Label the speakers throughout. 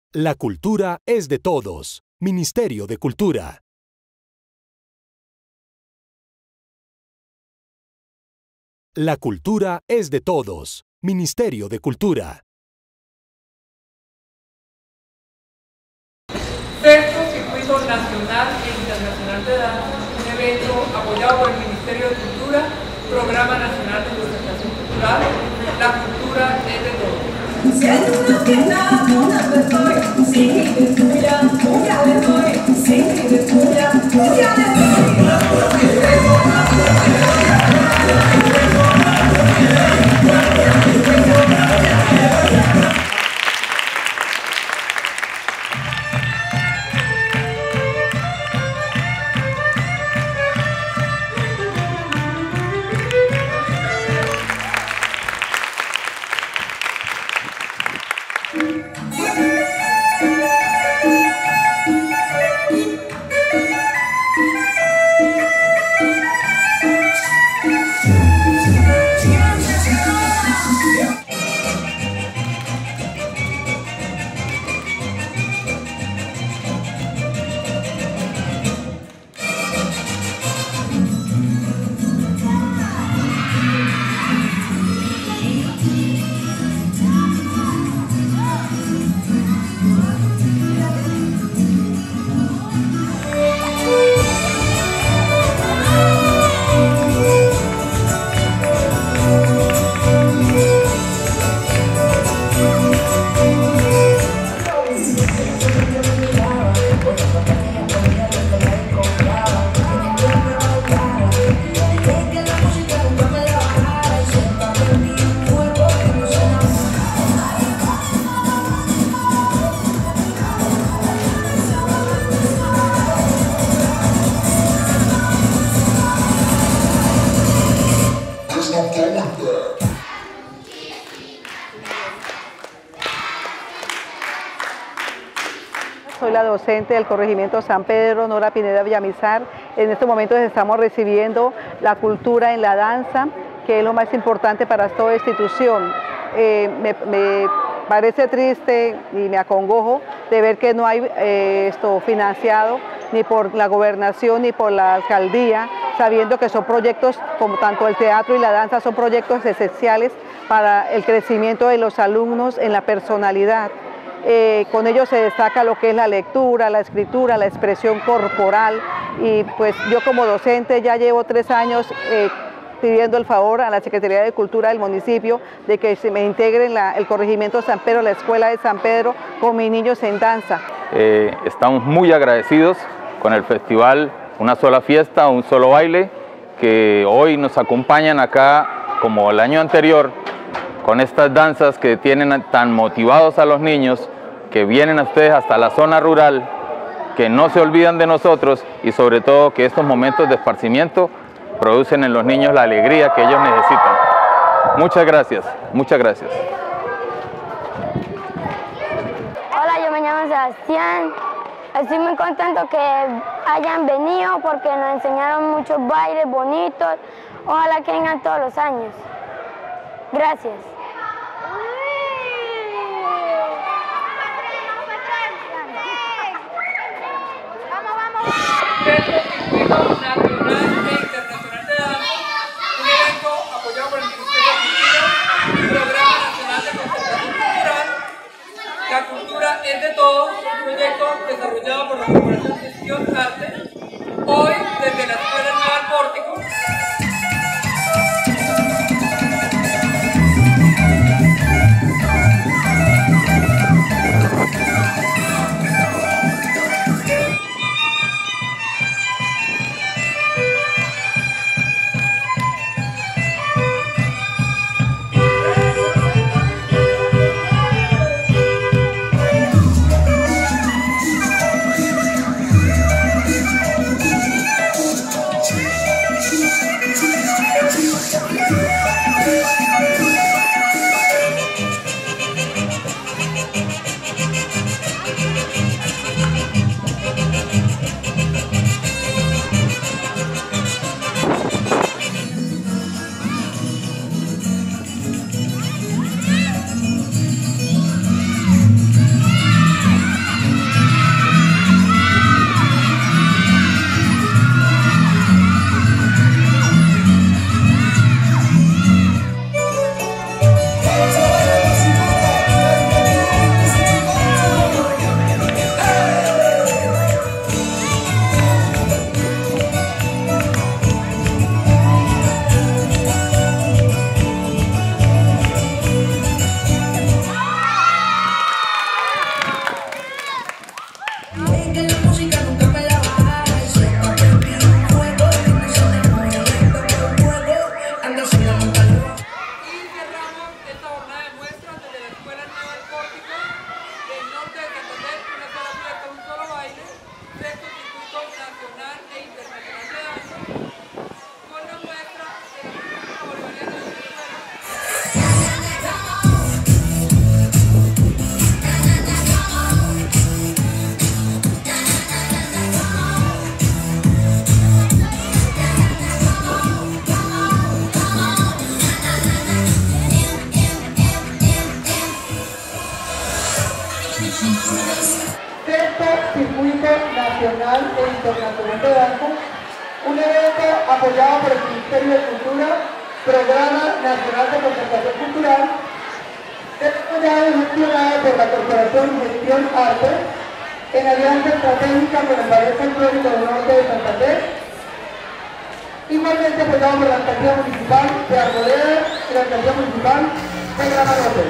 Speaker 1: La cultura es de todos. Ministerio de Cultura. La cultura es de todos. Ministerio de Cultura.
Speaker 2: Sexto Circuito Nacional e Internacional de Danza, un evento apoyado por el Ministerio de Cultura, Programa Nacional de Concertación Cultural. La cultura es de todos.
Speaker 3: Soy la docente del corregimiento San Pedro, Nora Pineda Villamizar. En estos momentos estamos recibiendo la cultura en la danza, que es lo más importante para toda institución. Me parece triste y me acongojo de ver que no hay esto financiado ni por la gobernación ni por la alcaldía, sabiendo que son proyectos, como tanto el teatro y la danza, son proyectos esenciales para el crecimiento de los alumnos en la personalidad. Con ello se destaca lo que es la lectura, la escritura, la expresión corporal, y pues yo como docente ya llevo 3 años pidiendo el favor a la Secretaría de Cultura del municipio de que se me integre en el corregimiento San Pedro, la escuela de San Pedro, con mis niños en danza.
Speaker 4: Estamos muy agradecidos con el festival Una Sola Fiesta, Un Solo Baile, que hoy nos acompañan acá como el año anterior, con estas danzas que tienen tan motivados a los niños, que vienen a ustedes hasta la zona rural, que no se olvidan de nosotros y sobre todo que estos momentos de esparcimiento producen en los niños la alegría que ellos necesitan. Muchas gracias, muchas gracias.
Speaker 5: Hola, yo me llamo Sebastián. Estoy muy contento que hayan venido porque nos enseñaron muchos bailes bonitos. Ojalá que vengan todos los años. Gracias.
Speaker 2: Circuito Nacional e Internacional de Danza, un evento apoyado por el Ministerio de Cultura, Programa Nacional de Concertación Cultural. La cultura es de todos, un proyecto desarrollado por la Corporación Gestión Arte, hoy desde la Escuela Nueva del Pórtico. Sexto Circuito Nacional e Internacional de Danza, un evento apoyado por el Ministerio de Cultura, Programa Nacional de Concertación Cultural, desarrollado y gestionado por la Corporación Gestión Arte, en alianza estratégica con el Ballet Folclórico del Norte de Santander, igualmente apoyado por la Alcaldía Municipal de Arboleda y la Alcaldía Municipal de Gramarote.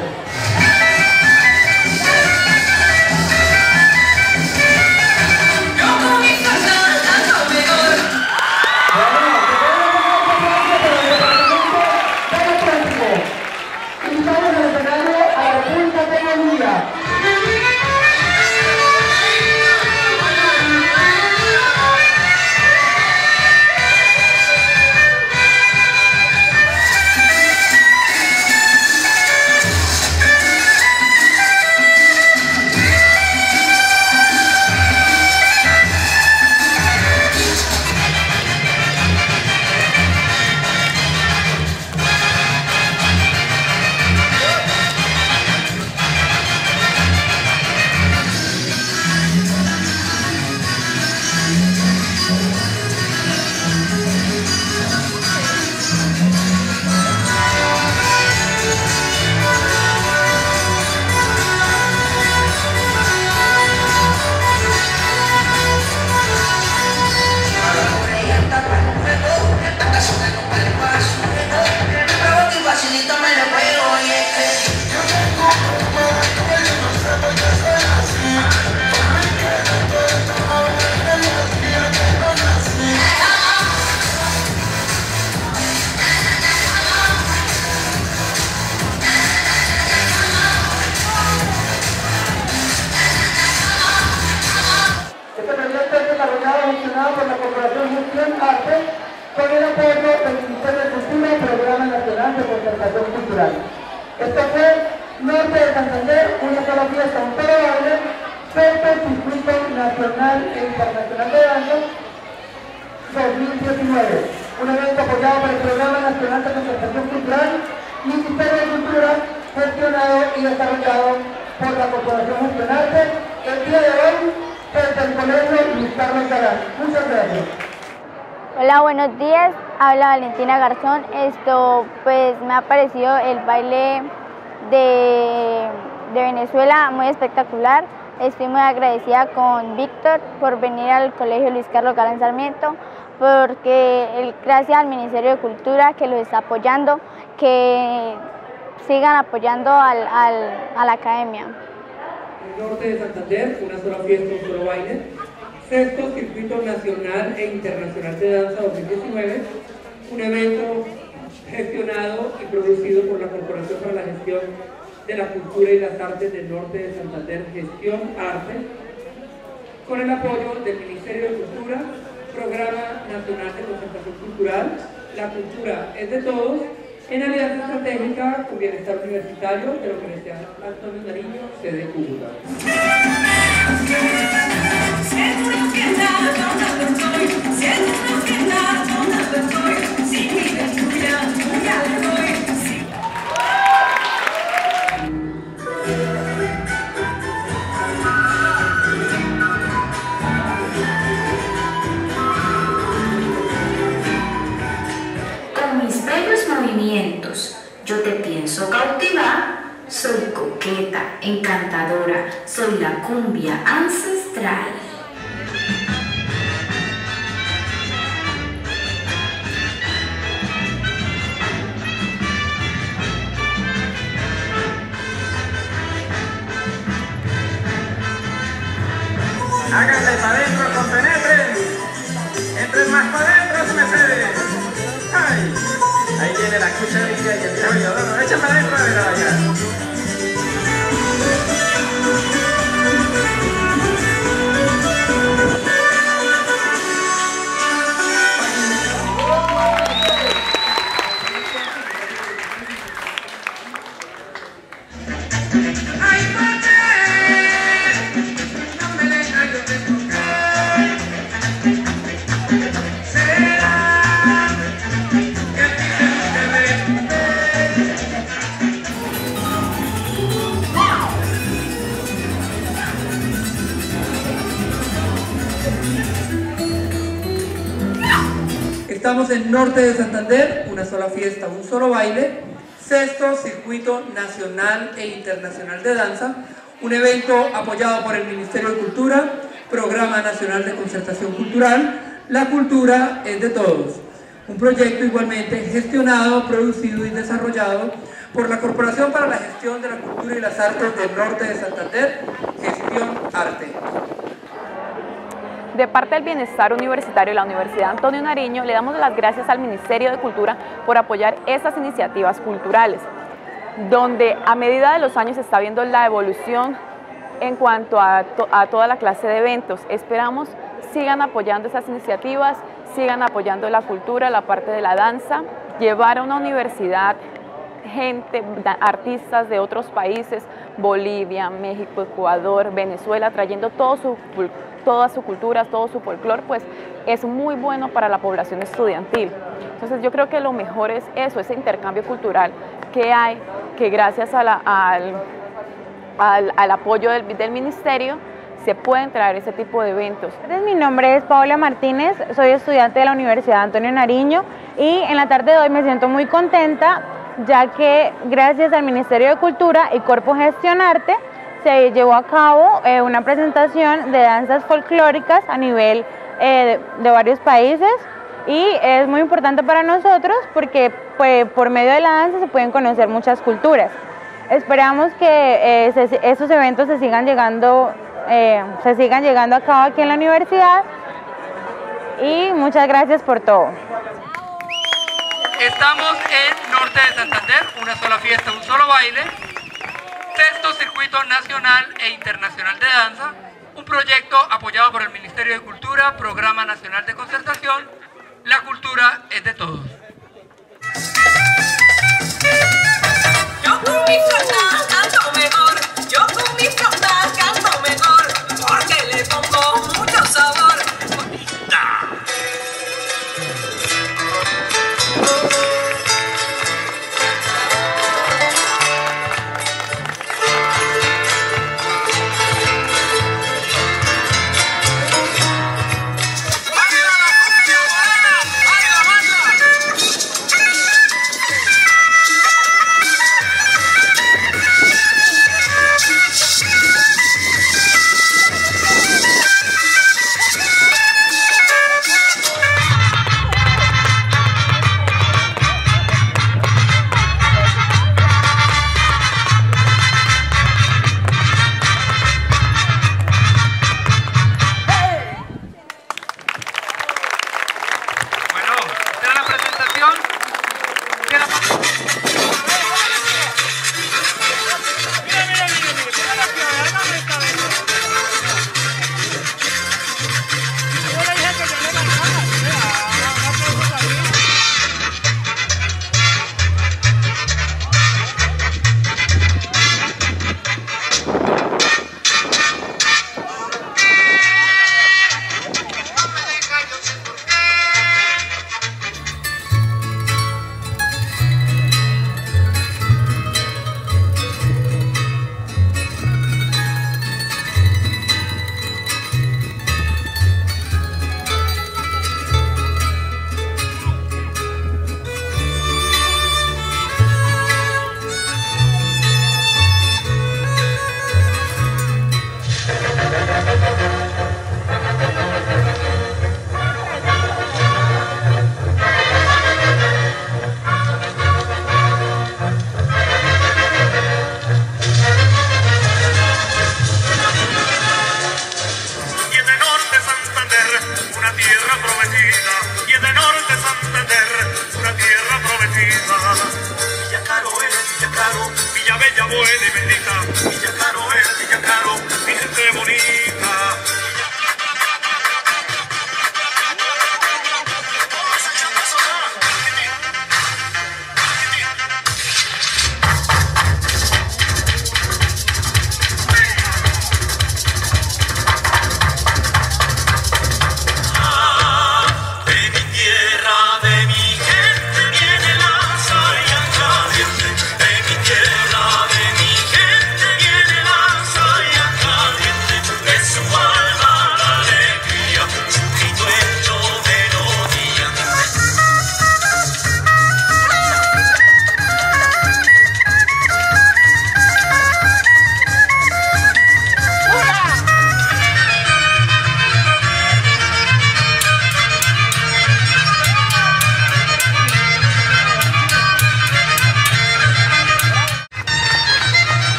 Speaker 2: Gestionado por la Corporación Gestión Arte con el apoyo del Ministerio de Cultura y Programa Nacional de Concertación Cultural. Esto fue Norte de Santander, una sola fiesta, un solo baile, sexto Circuito Nacional e Internacional de Danza 2019, un evento apoyado por el Programa Nacional de Concertación Cultural, Ministerio de Cultura, gestionado y desarrollado por la Corporación Gestión Arte. El día de hoy, desde el Colegio Luis Carlos Galán. Muchas gracias.
Speaker 5: Hola, buenos días. Habla Valentina Garzón. Pues me ha parecido el baile de Venezuela muy espectacular. Estoy muy agradecida con Víctor por venir al Colegio Luis Carlos Galán Sarmiento, porque gracias al Ministerio de Cultura que los está apoyando, que sigan apoyando a la academia.
Speaker 2: Norte de Santander, una sola fiesta, un solo baile. Sexto Circuito Nacional e Internacional de Danza 2019, un evento gestionado y producido por la Corporación para la Gestión de la Cultura y las Artes del Norte de Santander, Gestión Arte, con el apoyo del Ministerio de Cultura, Programa Nacional de Concertación Cultural, La Cultura es de Todos, en alianza estratégica con Bienestar Universitario de la Universidad Antonio Nariño, sede Cúcuta.
Speaker 6: Con mis bellos movimientos yo te pienso cautivar. Soy coqueta, encantadora, soy la cumbia ancestral.
Speaker 7: Háganle para adentro, compenetren. Entren más para adentro, Mercedes. Ay, ahí viene la cucharilla y el rollo. Bueno, echa para adentro, a ver, allá.
Speaker 2: Se Estamos en Norte de Santander, una sola fiesta, un solo baile, sexto Circuito Nacional e Internacional de Danza, un evento apoyado por el Ministerio de Cultura, Programa Nacional de Concertación Cultural, La Cultura es de Todos. Un proyecto igualmente gestionado, producido y desarrollado por la Corporación para la Gestión de la Cultura y las Artes del Norte de Santander, Gestión Arte.
Speaker 8: De parte del Bienestar Universitario de la Universidad Antonio Nariño, le damos las gracias al Ministerio de Cultura por apoyar estas iniciativas culturales, donde a medida de los años se está viendo la evolución en cuanto a toda la clase de eventos. Esperamos sigan apoyando esas iniciativas, sigan apoyando la cultura, la parte de la danza, llevar a una universidad gente, artistas de otros países, Bolivia, México, Ecuador, Venezuela, trayendo toda su cultura, todo su folclore, pues es muy bueno para la población estudiantil. Entonces yo creo que lo mejor es eso, ese intercambio cultural que hay, que gracias al apoyo del ministerio se pueden traer ese tipo de eventos.
Speaker 9: Mi nombre es Paola Martínez, soy estudiante de la Universidad Antonio Nariño y en la tarde de hoy me siento muy contenta ya que gracias al Ministerio de Cultura y Corpo Gestión Arte se llevó a cabo una presentación de danzas folclóricas a nivel de varios países y es muy importante para nosotros porque pues, por medio de la danza se pueden conocer muchas culturas. Esperamos que estos eventos se sigan llegando a cabo aquí en la universidad y muchas gracias por todo.
Speaker 2: Estamos en Norte de Santander, una sola fiesta, un solo baile, sexto Circuito Nacional e Internacional de Danza, un proyecto apoyado por el Ministerio de Cultura, Programa Nacional de Concertación, La Cultura es de Todos.
Speaker 10: Yo con mi flauta canto mejor, yo con mi flauta canto mejor, porque le pongo mucho sabor.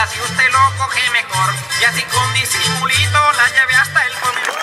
Speaker 7: si usted lo coge mejor. Y así con disimulito la lleve hasta el comedor.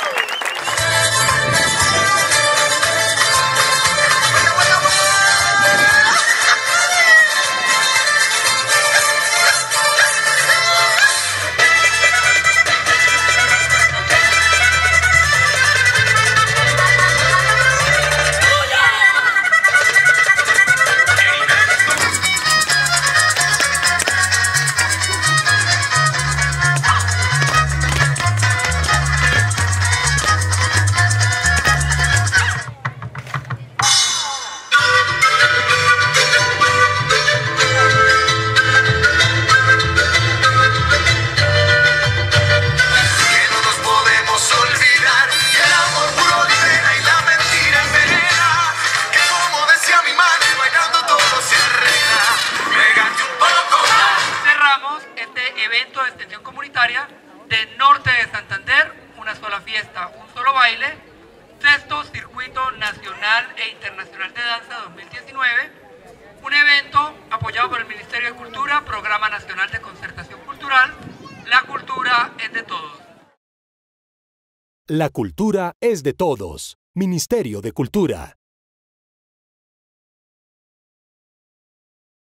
Speaker 2: Evento de extensión comunitaria de Norte de Santander, una sola fiesta, un solo baile, sexto circuito nacional e internacional de danza 2019, un evento apoyado por el Ministerio de Cultura, Programa Nacional de Concertación Cultural. La cultura es de todos.
Speaker 1: La cultura es de todos. Ministerio de Cultura.